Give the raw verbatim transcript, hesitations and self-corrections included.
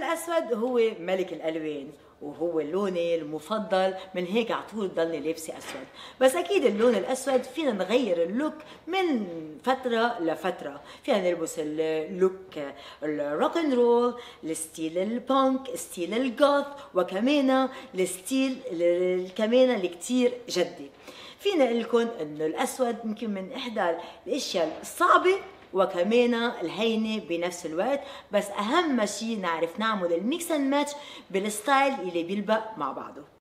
الاسود هو ملك الالوان وهو لوني المفضل، من هيك على طول ضلني لابسه اسود. بس اكيد اللون الاسود فينا نغير اللوك من فتره لفتره، فينا نلبس اللوك الروك اند رول، الستيل البانك، ستيل الجوث، وكمان الستيل كمان اللي كتير جدي. فينا اقول لكم انه الاسود يمكن من احدى الاشياء الصعبه وكمان الهينه بنفس الوقت، بس اهم شيء نعرف نعمل الميكس اند ماتش بالستايل اللي بيلبق مع بعضه.